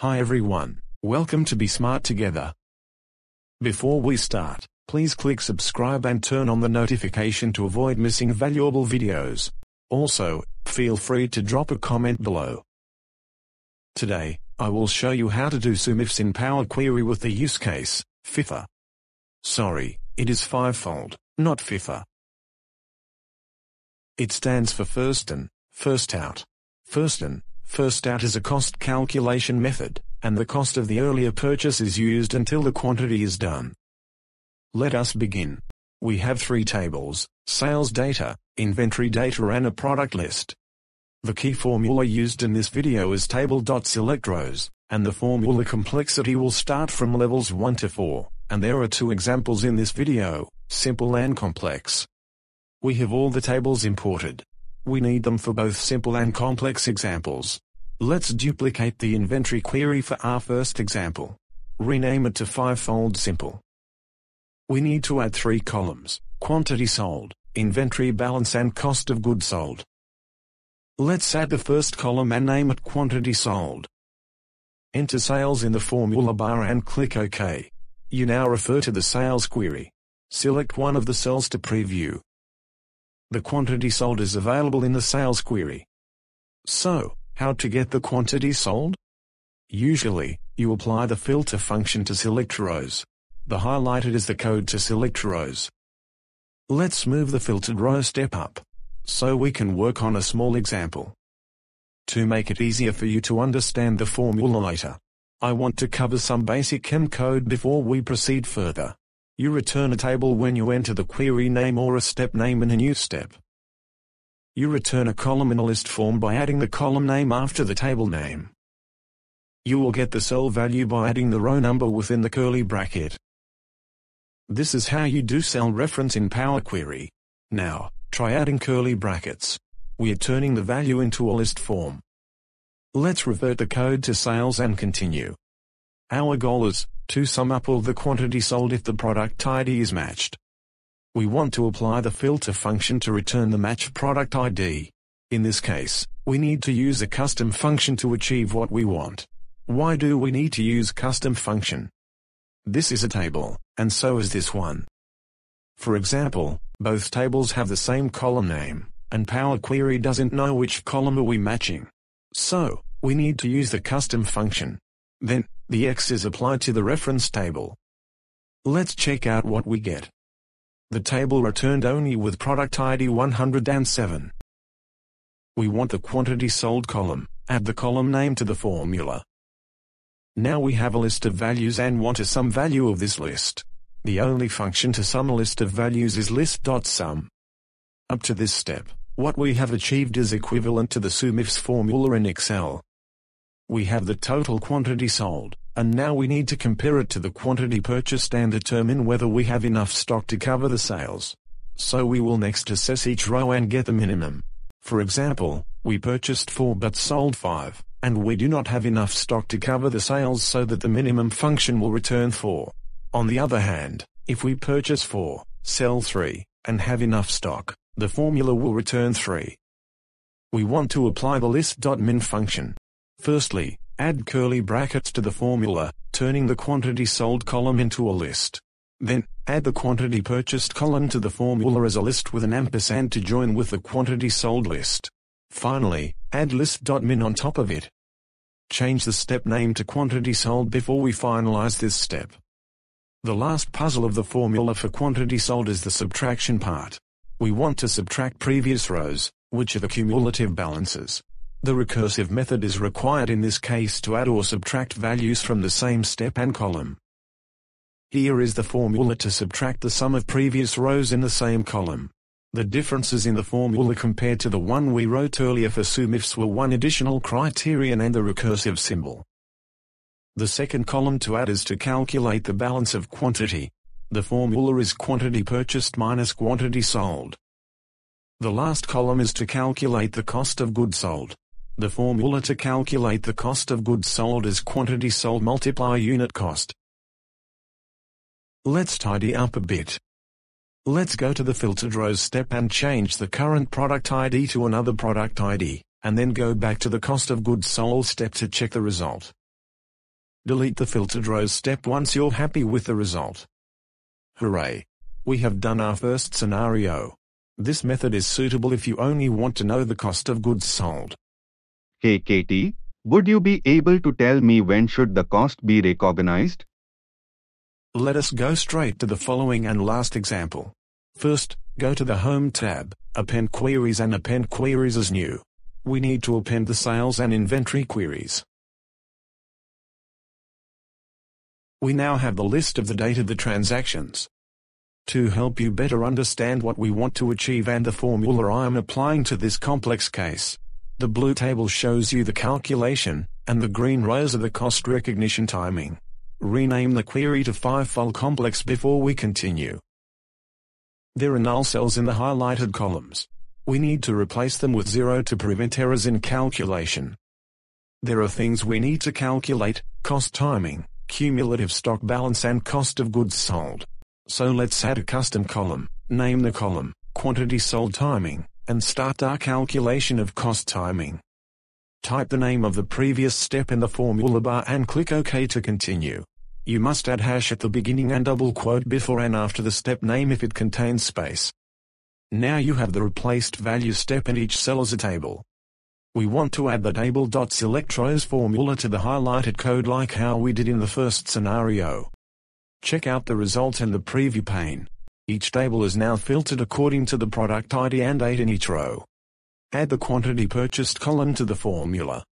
Hi everyone, welcome to Be Smart Together. Before we start, please click subscribe and turn on the notification to avoid missing valuable videos. Also, feel free to drop a comment below. Today, I will show you how to do SUMIFS in Power Query with the use case, FIFO. Sorry, it is fivefold, not FIFO. It stands for first in, first out. First in, first out is a cost calculation method, and the cost of the earlier purchase is used until the quantity is done. Let us begin. We have three tables: sales data, inventory data and a product list. The key formula used in this video is Table.SelectRows, and the formula complexity will start from levels 1 to 4, and there are two examples in this video, simple and complex. We have all the tables imported. We need them for both simple and complex examples. Let's duplicate the inventory query for our first example. Rename it to fivefold simple. We need to add three columns: quantity sold, inventory balance and cost of goods sold. Let's add the first column and name it quantity sold. Enter sales in the formula bar and click OK. You now refer to the sales query. Select one of the cells to preview. The quantity sold is available in the sales query. So, how to get the quantity sold? Usually, you apply the filter function to select rows. The highlighted is the code to select rows. Let's move the filtered row step up, so we can work on a small example. To make it easier for you to understand the formula later, I want to cover some basic chem code before we proceed further. You return a table when you enter the query name or a step name in a new step. You return a column in a list form by adding the column name after the table name. You will get the cell value by adding the row number within the curly bracket. This is how you do cell reference in Power Query. Now, try adding curly brackets. We are turning the value into a list form. Let's revert the code to sales and continue. Our goal is to sum up all the quantity sold if the product ID is matched. We want to apply the filter function to return the matched product ID. In this case, we need to use a custom function to achieve what we want. Why do we need to use custom function? This is a table, and so is this one. For example, both tables have the same column name, and Power Query doesn't know which column are we matching. So, we need to use the custom function. Then, the X is applied to the reference table. Let's check out what we get. The table returned only with product ID 107. We want the quantity sold column. Add the column name to the formula. Now we have a list of values and want a sum value of this list. The only function to sum a list of values is List.Sum. Up to this step, what we have achieved is equivalent to the SUMIFS formula in Excel. We have the total quantity sold, and now we need to compare it to the quantity purchased and determine whether we have enough stock to cover the sales. So we will next assess each row and get the minimum. For example, we purchased 4 but sold 5, and we do not have enough stock to cover the sales, so that the minimum function will return 4. On the other hand, if we purchase 4, sell 3, and have enough stock, the formula will return 3. We want to apply the List.Min function. Firstly, add curly brackets to the formula, turning the quantity sold column into a list. Then, add the quantity purchased column to the formula as a list with an ampersand to join with the quantity sold list. Finally, add List.Min on top of it. Change the step name to quantity sold before we finalize this step. The last puzzle of the formula for quantity sold is the subtraction part. We want to subtract previous rows, which are the cumulative balances. The recursive method is required in this case to add or subtract values from the same step and column. Here is the formula to subtract the sum of previous rows in the same column. The differences in the formula compared to the one we wrote earlier for SUMIFS were one additional criterion and the recursive symbol. The second column to add is to calculate the balance of quantity. The formula is quantity purchased minus quantity sold. The last column is to calculate the cost of goods sold. The formula to calculate the cost of goods sold is quantity sold multiply unit cost. Let's tidy up a bit. Let's go to the filtered rows step and change the current product ID to another product ID, and then go back to the cost of goods sold step to check the result. Delete the filtered rows step once you're happy with the result. Hooray! We have done our first scenario. This method is suitable if you only want to know the cost of goods sold. Hey Katie, would you be able to tell me when should the cost be recognized? Let us go straight to the following and last example. First, go to the Home tab, append queries and append queries as new. We need to append the sales and inventory queries. We now have the list of the date of the transactions. To help you better understand what we want to achieve and the formula I am applying to this complex case, the blue table shows you the calculation, and the green rows are the cost recognition timing. Rename the query to FIFO complex before we continue. There are null cells in the highlighted columns. We need to replace them with 0 to prevent errors in calculation. There are things we need to calculate: cost timing, cumulative stock balance and cost of goods sold. So let's add a custom column, name the column quantity sold timing, and start our calculation of cost timing. Type the name of the previous step in the formula bar and click OK to continue. You must add hash at the beginning and double quote before and after the step name if it contains space. Now you have the replaced value step and each cell as a table. We want to add the Table.SelectRows formula to the highlighted code like how we did in the first scenario. Check out the result in the preview pane. Each table is now filtered according to the product ID and 8 in each row. Add the quantity purchased column to the formula.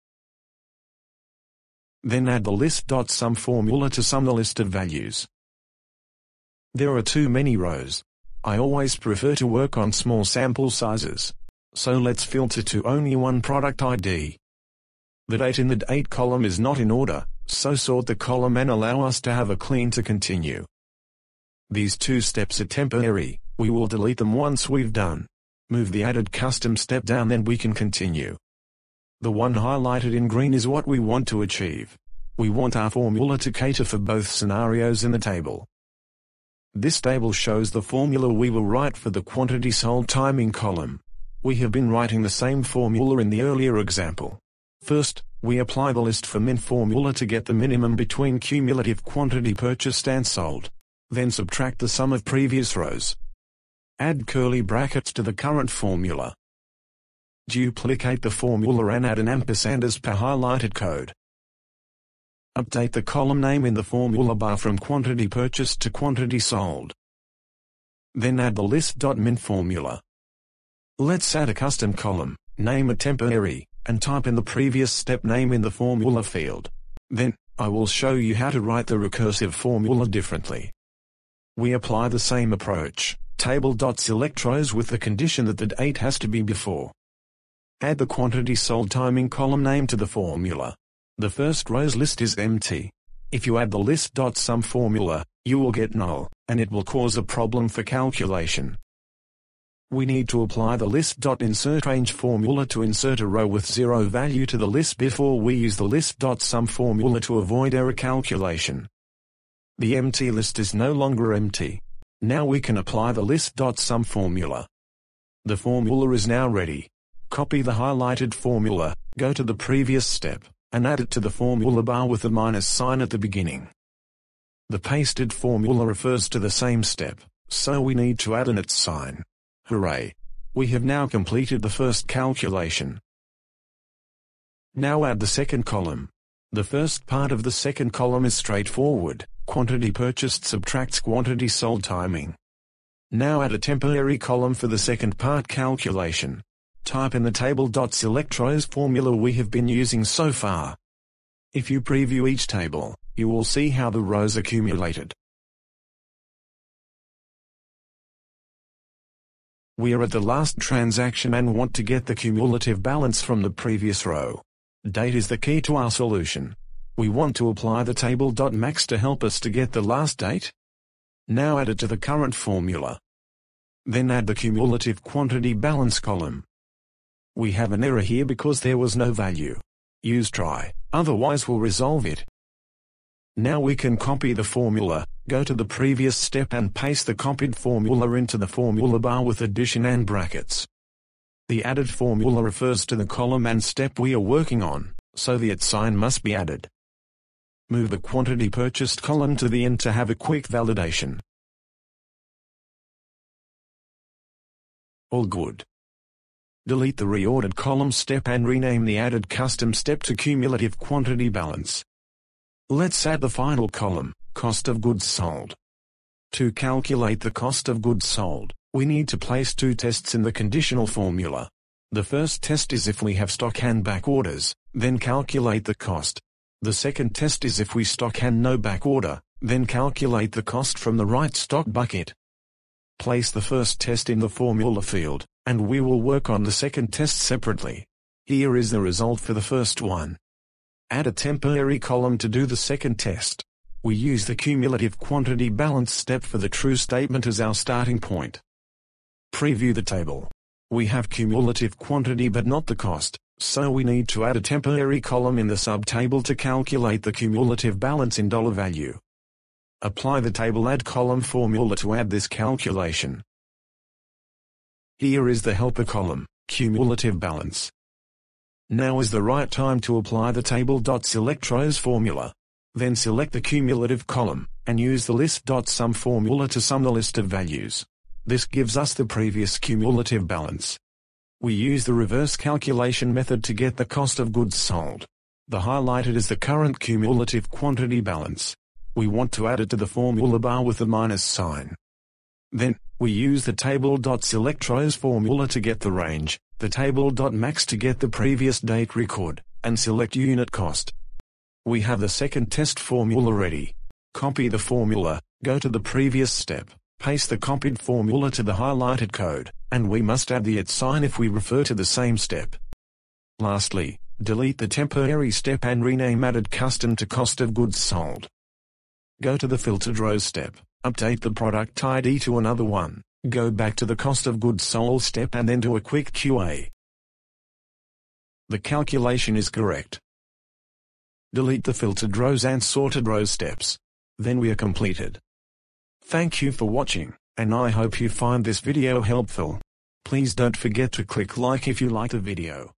Then add the List.Sum formula to sum the listed values. There are too many rows. I always prefer to work on small sample sizes. So let's filter to only one product ID. The date in the date column is not in order, so sort the column and allow us to have a clean to continue. These two steps are temporary, we will delete them once we've done. Move the added custom step down, then we can continue. The one highlighted in green is what we want to achieve. We want our formula to cater for both scenarios in the table. This table shows the formula we will write for the quantity sold timing column. We have been writing the same formula in the earlier example. First, we apply the List.Min formula to get the minimum between cumulative quantity purchased and sold. Then subtract the sum of previous rows. Add curly brackets to the current formula. Duplicate the formula and add an ampersand as per highlighted code. Update the column name in the formula bar from quantity purchased to quantity sold. Then add the List.Min formula. Let's add a custom column, name a temporary, and type in the previous step name in the formula field. Then, I will show you how to write the recursive formula differently. We apply the same approach, Table.SelectRows with the condition that the date has to be before. Add the quantity sold timing column name to the formula. The first row's list is empty. If you add the List.Sum formula, you will get null, and it will cause a problem for calculation. We need to apply the List.InsertRange formula to insert a row with 0 value to the list before we use the List.Sum formula to avoid error calculation. The empty list is no longer empty. Now we can apply the List.Sum formula. The formula is now ready. Copy the highlighted formula, go to the previous step, and add it to the formula bar with the minus sign at the beginning. The pasted formula refers to the same step, so we need to add an @ sign. Hooray! We have now completed the first calculation. Now add the second column. The first part of the second column is straightforward. Quantity purchased subtracts quantity sold timing. Now add a temporary column for the second part calculation. Type in the Table.SelectRows formula we have been using so far. If you preview each table, you will see how the rows accumulated. We are at the last transaction and want to get the cumulative balance from the previous row. Date is the key to our solution. We want to apply the Table.Max to help us to get the last date. Now add it to the current formula. Then add the cumulative quantity balance column. We have an error here because there was no value. Use try, otherwise we'll resolve it. Now we can copy the formula, go to the previous step and paste the copied formula into the formula bar with addition and brackets. The added formula refers to the column and step we are working on, so the @ sign must be added. Move the quantity purchased column to the end to have a quick validation. All good. Delete the reordered column step and rename the added custom step to cumulative quantity balance. Let's add the final column, cost of goods sold. To calculate the cost of goods sold, we need to place two tests in the conditional formula. The first test is if we have stock and back orders, then calculate the cost. The second test is if we stock and no back order, then calculate the cost from the right stock bucket. Place the first test in the formula field, and we will work on the second test separately. Here is the result for the first one. Add a temporary column to do the second test. We use the cumulative quantity balance step for the true statement as our starting point. Preview the table. We have cumulative quantity but not the cost, so we need to add a temporary column in the subtable to calculate the cumulative balance in dollar value. Apply the table add column formula to add this calculation. Here is the helper column, cumulative balance. Now is the right time to apply the Table.SelectRows formula. Then select the cumulative column, and use the List.Sum formula to sum the list of values. This gives us the previous cumulative balance. We use the reverse calculation method to get the cost of goods sold. The highlighted is the current cumulative quantity balance. We want to add it to the formula bar with the minus sign. Then, we use the Table.SelectRows formula to get the range, the Table.Max to get the previous date record, and select unit cost. We have the second test formula ready. Copy the formula, go to the previous step, paste the copied formula to the highlighted code, and we must add the @ sign if we refer to the same step. Lastly, delete the temporary step and rename added custom to cost of goods sold. Go to the filtered rows step, update the product ID to another one, go back to the cost of goods sold step and then do a quick QA. The calculation is correct. Delete the filtered rows and sorted rows steps. Then we are completed. Thank you for watching, and I hope you find this video helpful. Please don't forget to click like if you like the video.